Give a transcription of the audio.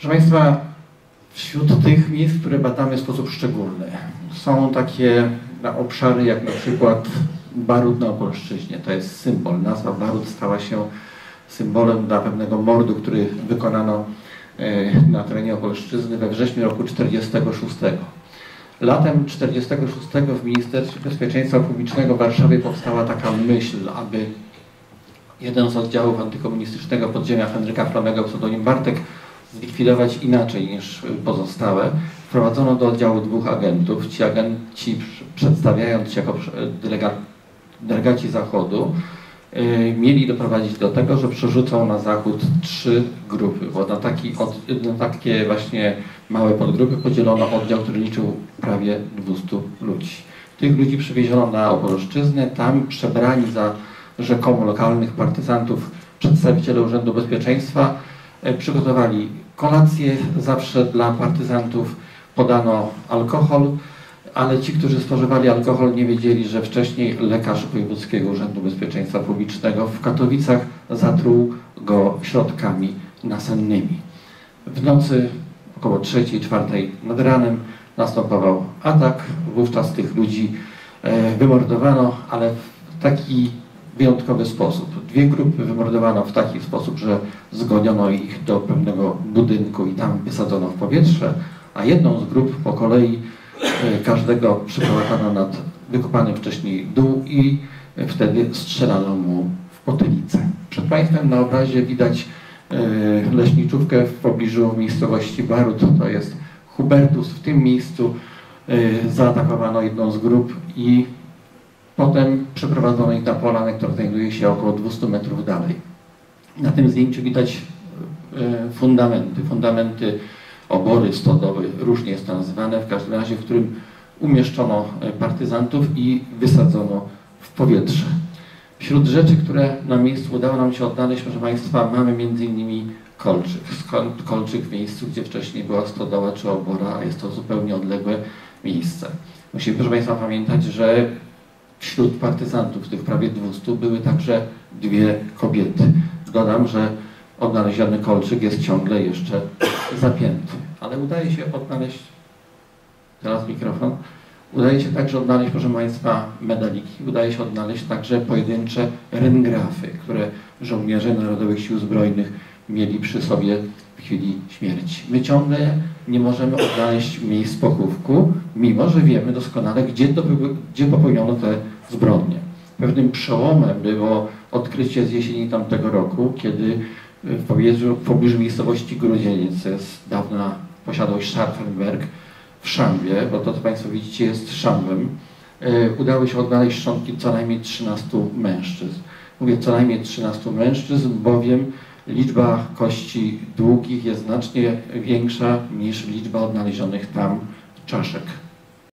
Proszę Państwa, wśród tych miejsc, które badamy w sposób szczególny, są takie obszary jak na przykład Barut na Opolszczyźnie. To jest symbol. Nazwa Barut stała się symbolem dla pewnego mordu, który wykonano na terenie Opolszczyzny we wrześniu roku 1946. Latem 1946 w Ministerstwie Bezpieczeństwa Publicznego w Warszawie powstała taka myśl, aby jeden z oddziałów antykomunistycznego podziemia Henryka Flamego, pseudonim Bartek, zlikwidować inaczej niż pozostałe. Wprowadzono do oddziału 2 agentów. Ci agenci, przedstawiając się jako delegaci Zachodu, mieli doprowadzić do tego, że przerzucą na Zachód 3 grupy, bo na takie właśnie małe podgrupy podzielono oddział, który liczył prawie 200 ludzi. Tych ludzi przywieziono na Opolszczyznę, tam przebrani za rzekomo lokalnych partyzantów przedstawiciele Urzędu Bezpieczeństwa przygotowali kolację, zawsze dla partyzantów podano alkohol, ale ci, którzy spożywali alkohol, nie wiedzieli, że wcześniej lekarz Wojewódzkiego Urzędu Bezpieczeństwa Publicznego w Katowicach zatruł go środkami nasennymi. W nocy około 3-4 nad ranem następował atak, wówczas tych ludzi wymordowano, ale w taki wyjątkowy sposób. 2 grupy wymordowano w taki sposób, że zgoniono ich do pewnego budynku i tam wysadzono w powietrze, a jedną z grup po kolei każdego przeprowadzano nad wykopany wcześniej dół i wtedy strzelano mu w potylicę. Przed Państwem na obrazie widać leśniczówkę w pobliżu miejscowości Barut. To jest Hubertus. W tym miejscu zaatakowano jedną z grup i potem przeprowadzono ich na polanę, która znajduje się około 200 metrów dalej. Na tym zdjęciu widać fundamenty obory, stodoły, różnie jest to nazywane, w każdym razie, w którym umieszczono partyzantów i wysadzono w powietrze. Wśród rzeczy, które na miejscu udało nam się odnaleźć, proszę Państwa, mamy m.in. kolczyk. Kolczyk w miejscu, gdzie wcześniej była stodoła czy obora, a jest to zupełnie odległe miejsce. Musimy, proszę Państwa, pamiętać, że wśród partyzantów, tych prawie 200, były także 2 kobiety. Dodam, że odnaleziony kolczyk jest ciągle jeszcze zapięty, ale udaje się odnaleźć, teraz mikrofon, udaje się także odnaleźć, proszę Państwa, medaliki, udaje się odnaleźć także pojedyncze ryngrafy, które żołnierze Narodowych Sił Zbrojnych mieli przy sobie w chwili śmierci. My ciągle nie możemy odnaleźć miejsc pochówku, mimo że wiemy doskonale, gdzie popełniono te zbrodnie. Pewnym przełomem było odkrycie z jesieni tamtego roku, kiedy w pobliżu miejscowości Grudzieniec, to jest dawna posiadłość Scharfenberg, w Szambie, bo to, co Państwo widzicie, jest Szambem, udało się odnaleźć szczątki co najmniej 13 mężczyzn. Mówię co najmniej 13 mężczyzn, bowiem liczba kości długich jest znacznie większa niż liczba odnalezionych tam czaszek.